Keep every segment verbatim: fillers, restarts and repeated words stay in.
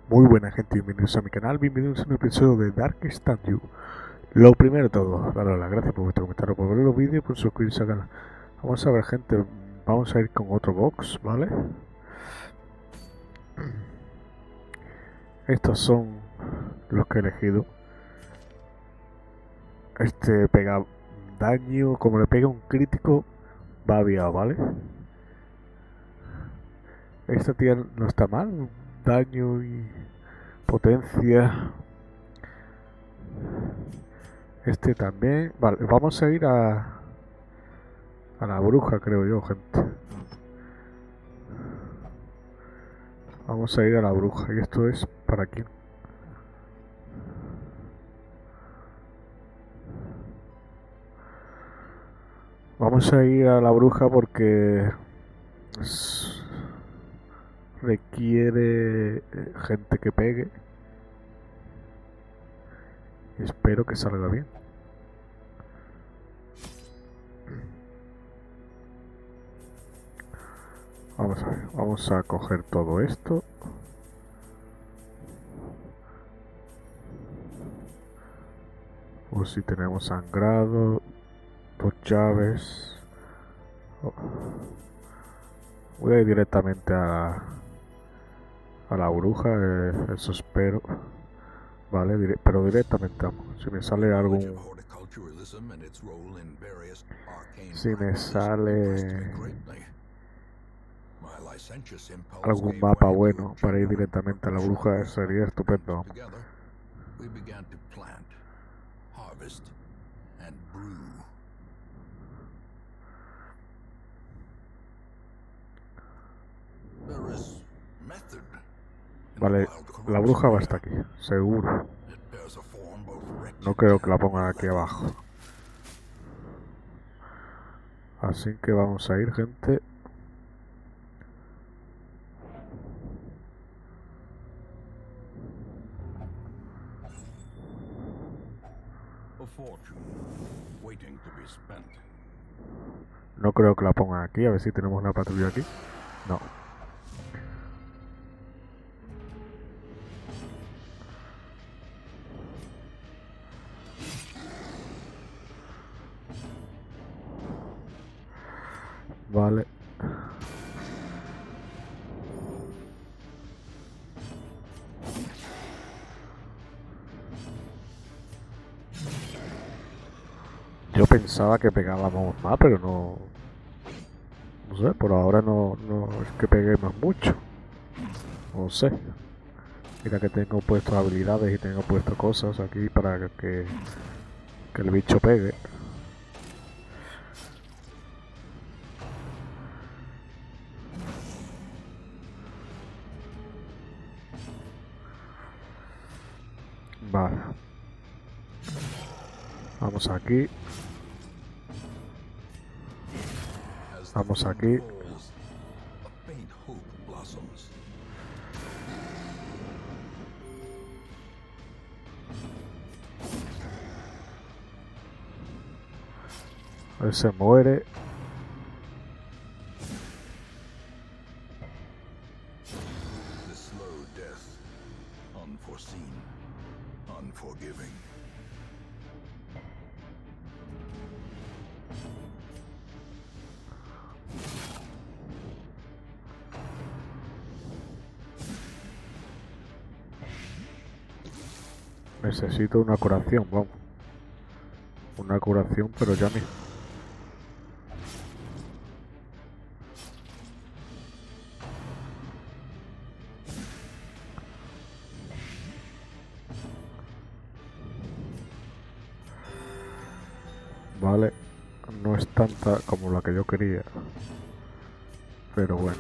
Muy buena gente, bienvenidos a mi canal, bienvenidos a un episodio de Darkest Dungeon. Lo primero de todo, daros las gracias por vuestro comentario, por ver los vídeos y por suscribirse al canal. Vamos a ver gente, vamos a ir con otro box, ¿vale? Estos son los que he elegido. Este pega daño, como le pega un crítico, va aviado, ¿vale? Esta tía no está mal, daño y potencia. Este también, vale, vamos a ir a... A la bruja, creo yo, gente. Vamos a ir a la bruja. ¿Y esto es para quién? Vamos a ir a la bruja porque es... requiere gente que pegue. Y espero que salga bien. Vamos a ver, vamos a coger todo esto. Por si tenemos sangrado, dos llaves. Oh. Voy a ir directamente a, a la bruja, eh, eso espero. Vale, dire pero directamente vamos. Si me sale algún... Si me sale... algún mapa bueno para ir directamente a la bruja, sería estupendo. Vale, la bruja va hasta aquí, seguro. No creo que la pongan aquí abajo. Así que vamos a ir, gente. No creo que la pongan aquí, a ver si tenemos una patrulla aquí. No. Vale. Yo pensaba que pegábamos más, pero no... No sé, por ahora no, no es que peguemos mucho. No sé. Mira que tengo puesto habilidades y tengo puesto cosas aquí para que, que el bicho pegue. Vale. Vamos aquí. Vamos aquí. Él se muere. Necesito una curación, vamos. Una curación, pero ya mismo. Vale. No es tanta como la que yo quería. Pero bueno.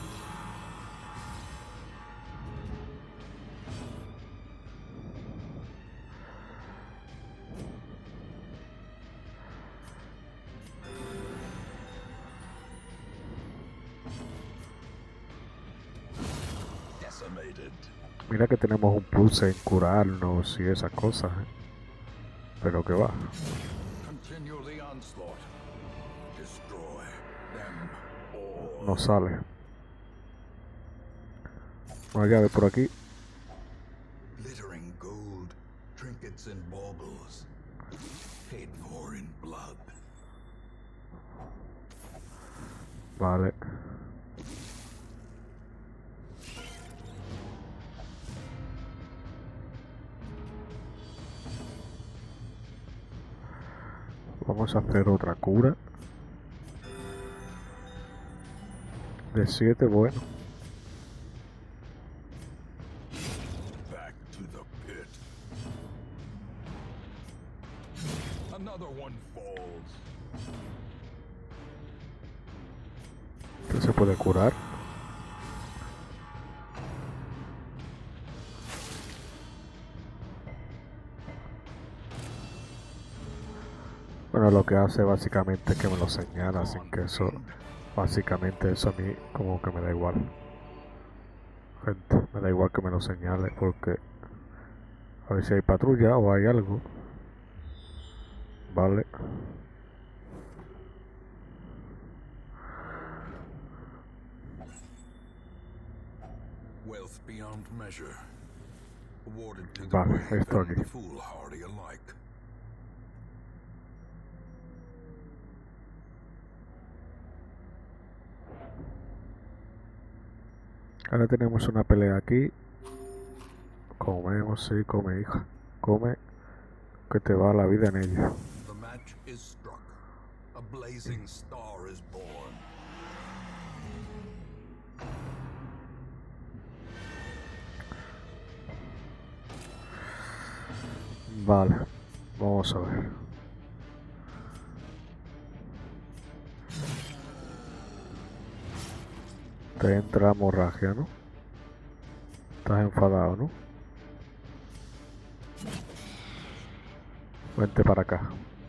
Mira que tenemos un plus en curarnos y esas cosas, ¿eh? Pero que va. No sale. Una llave por aquí. trinkets and baubles, paid for in blood. Vale. Vamos a hacer otra cura. De siete, bueno. Back to the pit. Another one falls. ¿Qué se puede curar? Bueno, lo que hace básicamente es que me lo señala, sin que eso, básicamente eso a mí como que me da igual. Gente, me da igual que me lo señale porque a ver si hay patrulla o hay algo. Vale. Wealth beyond measure, awarded to the Vale, brave esto and aquí. the foolhardy alike. Ahora tenemos una pelea aquí. Comemos, sí, come, hija. Come, que te va la vida en ello. The match is struck. A blazing star is born. Vale, vamos a ver. Te entra hemorragia, ¿no? Estás enfadado, ¿no? Vente para acá.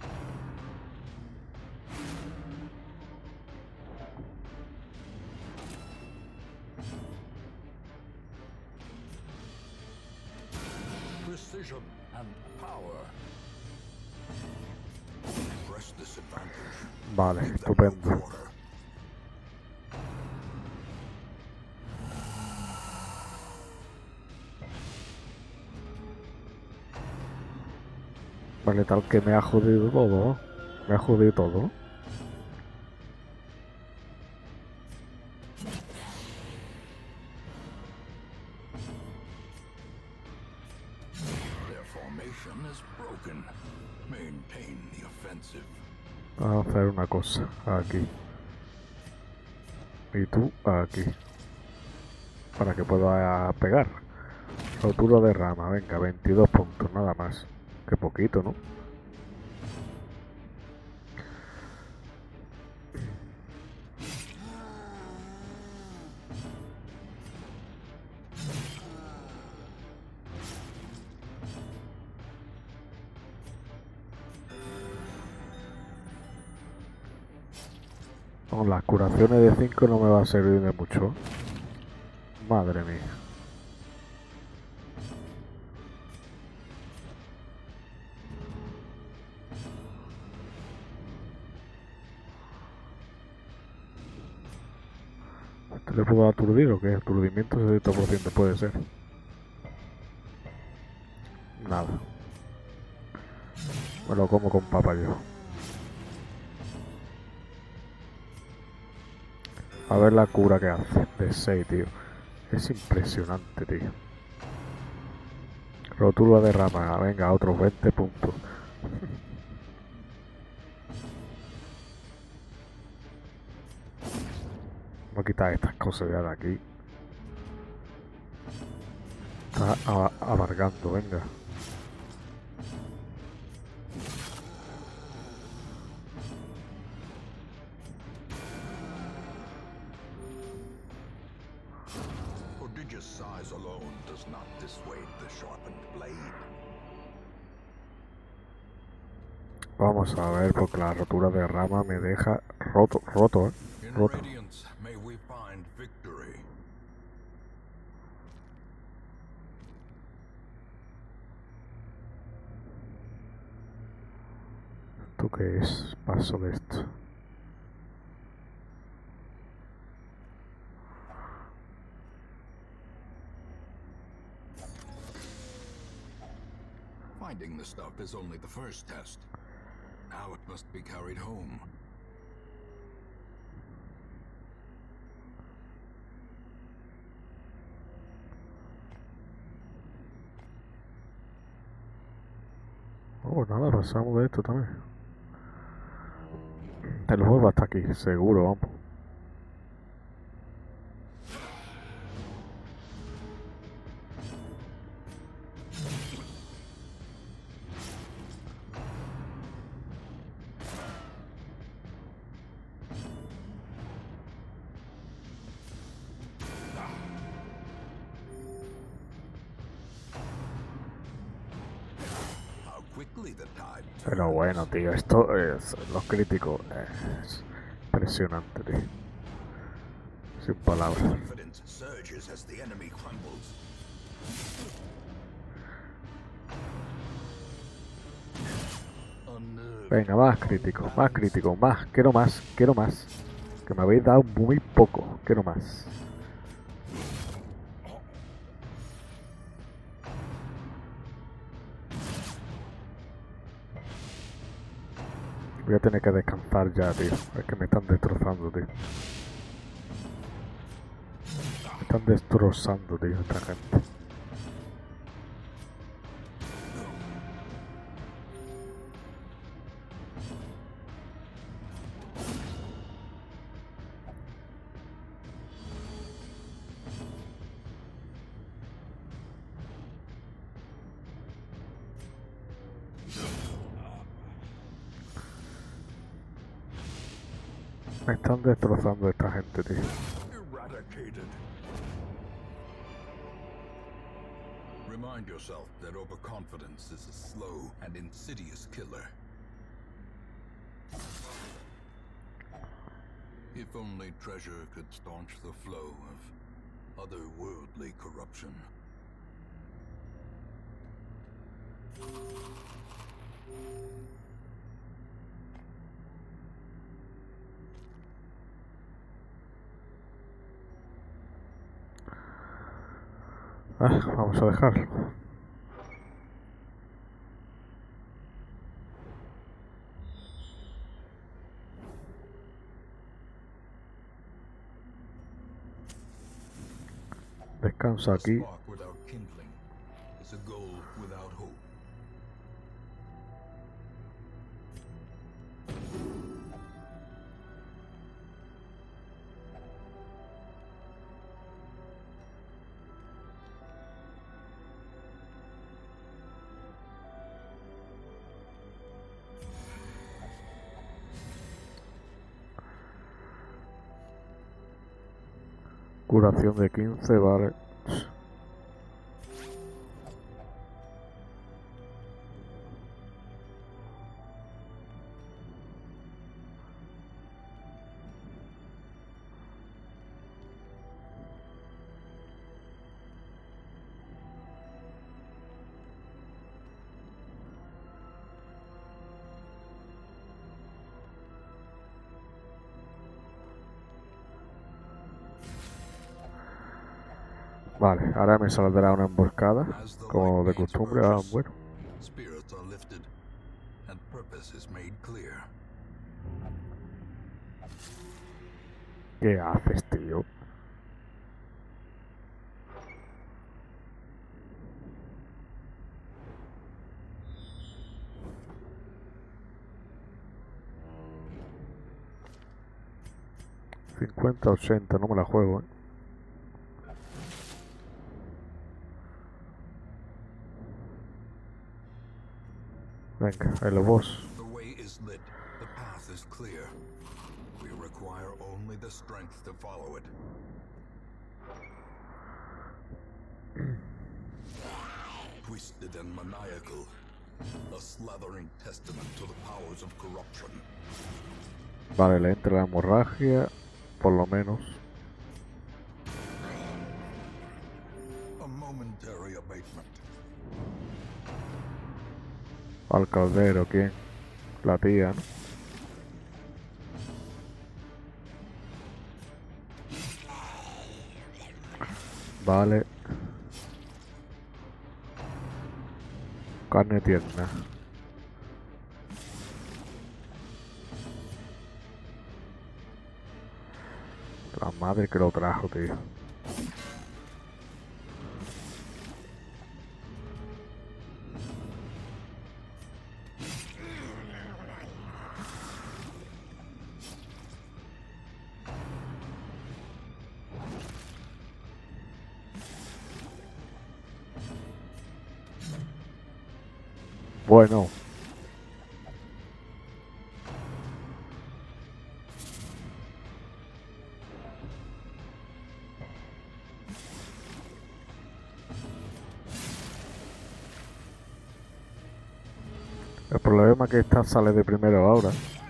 Precision and power. Press this advantage. Vale, Give them no estupendo. quarter. Vale, tal que me ha jodido todo, ¿no? Me ha jodido todo, ¿no? Their formation is broken. Maintain the offensive. Vamos a hacer una cosa. Aquí. Y tú aquí. Para que pueda pegar. Rotura de rama, venga, veintidós puntos, nada más. Qué poquito, ¿no? Con las curaciones de cinco no me va a servir de mucho. Madre mía. ¿Te le puedo aturdir o qué? Aturdimiento setenta por ciento puede ser. Nada. Me lo como con papa yo. A ver la cura que hace. De seis, tío. Es impresionante, tío. Rotura de rama. Venga, otros veinte puntos. Voy a quitar estas cosas ya de aquí. Está amargando, venga. Prodigious size alone does not dissuade the sharpened blade. Vamos a ver, porque la rotura de rama me deja roto, roto, eh. In Roto. radiance may we find victory. ¿Esto qué es? Paso de esto. Finding the stuff is only the first test. Now it must be carried home. Oh, nada, pasamos de esto también. El juego va hasta aquí, seguro, vamos. Pero bueno, tío, esto es los críticos. Es impresionante, tío. Sin palabras. Venga, más crítico, más crítico, más. Quiero más, quiero más. Que me habéis dado muy poco. Quiero más. Voy a tener que descansar ya, tío. Es que me están destrozando, tío. Me están destrozando, tío, esta gente. Me están destrozando esta gente, tío. Remind yourself that overconfidence is a slow and insidious killer. If only treasure could staunch the flow of otherworldly corruption. Ah, vamos a dejarlo. Descansa aquí. Curación de quince, vale. Vale, ahora me saldrá una emboscada, como de costumbre. Ah, bueno. ¿Qué haces, tío? cincuenta, ochenta, no me la juego, eh. Venga, el boss. Twisted and maniacal, a slathering testament to the powers of corruption. Vale, le entra la hemorragia, por lo menos. A momentary abatement. Al caldero, ¿quién? La tía, ¿no? Vale. Carne tierna. La madre que lo trajo, tío. Bueno. El problema es que esta sale de primero ahora.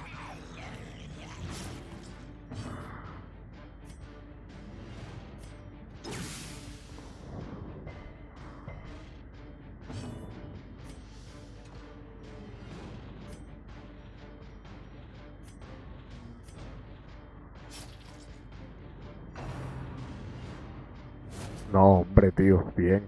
No, hombre, tío, bien.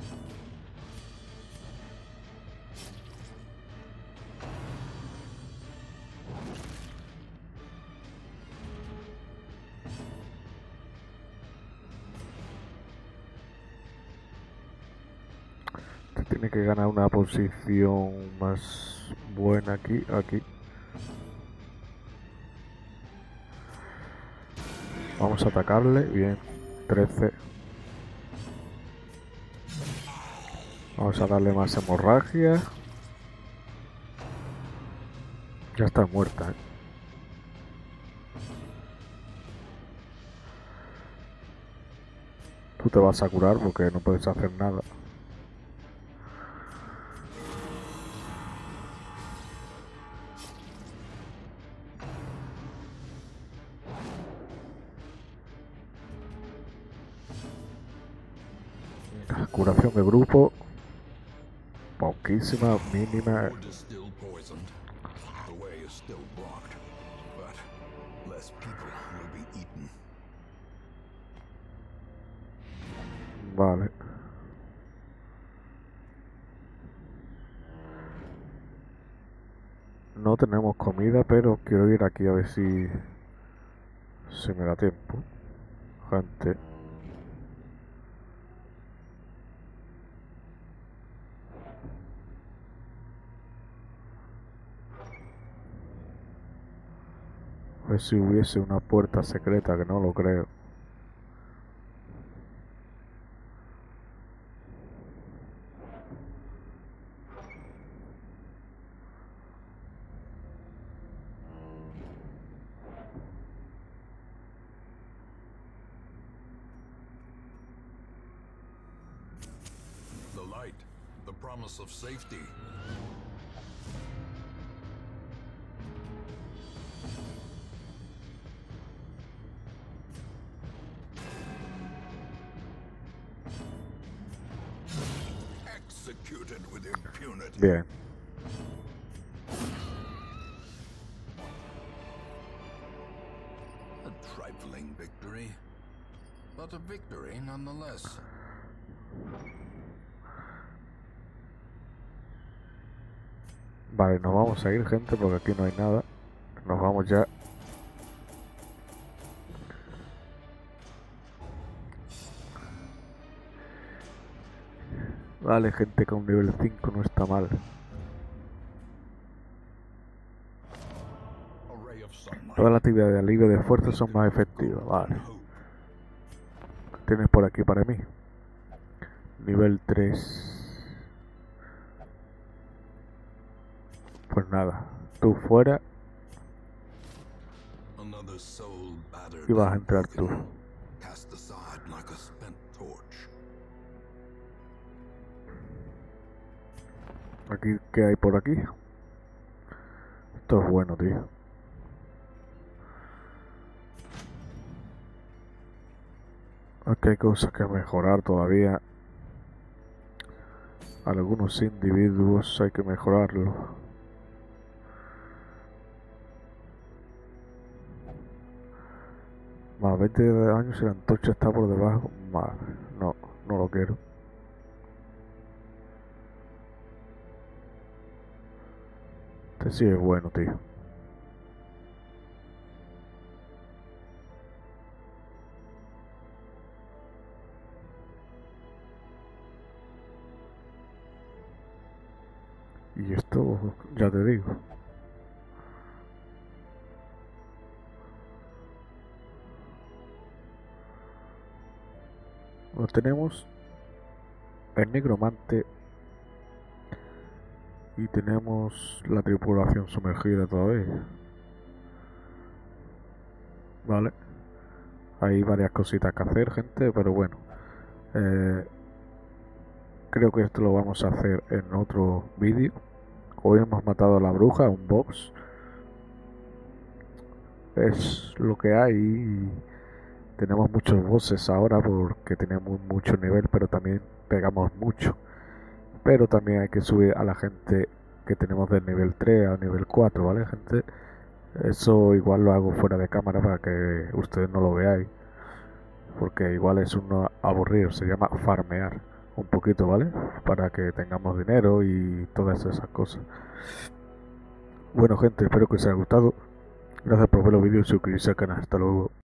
Te tiene que ganar una posición más buena aquí, aquí. Vamos a atacarle, bien. trece. Vamos a darle más hemorragia. Ya está muerta, ¿eh? Tú te vas a curar porque no puedes hacer nada. Curación de grupo. Poquísima, mínima. Ford is still poisoned. The way is still blocked, but less people will be eaten. Vale. No tenemos comida, pero quiero ir aquí a ver si se me da tiempo. Gente. A ver si hubiese una puerta secreta, que no lo creo. The light, the promise of safety. Executed with impunity. Bien. A trifling victory, but a victory nonetheless. Vale, nos vamos a ir, gente, porque aquí no hay nada. Nos vamos ya. Vale, gente, con nivel cinco no está mal. Todas las actividades de alivio de fuerza son más efectivas. Vale. ¿Qué tienes por aquí para mí? Nivel tres. Pues nada, tú fuera y vas a entrar tú. Aquí, ¿qué hay por aquí? Esto es bueno, tío. Aquí hay cosas que mejorar todavía. Algunos individuos hay que mejorarlo. Más veinte de daño si la antorcha está por debajo. Madre, no, no lo quiero. Este sí es bueno, tío. Y esto, ya te digo. Lo tenemos el nigromante y tenemos la tripulación sumergida todavía. Vale. Hay varias cositas que hacer, gente, pero bueno. Eh, creo que esto lo vamos a hacer en otro vídeo. Hoy hemos matado a la bruja, un box. Es lo que hay y tenemos muchos bosses ahora porque tenemos mucho nivel, pero también pegamos mucho. Pero también hay que subir a la gente que tenemos del nivel tres al nivel cuatro, ¿vale, gente? Eso igual lo hago fuera de cámara para que ustedes no lo veáis, porque igual es uno aburrido. Se llama farmear un poquito, ¿vale? Para que tengamos dinero y todas esas cosas. Bueno, gente, espero que os haya gustado. Gracias por ver los vídeos y suscribirse al canal. Hasta luego.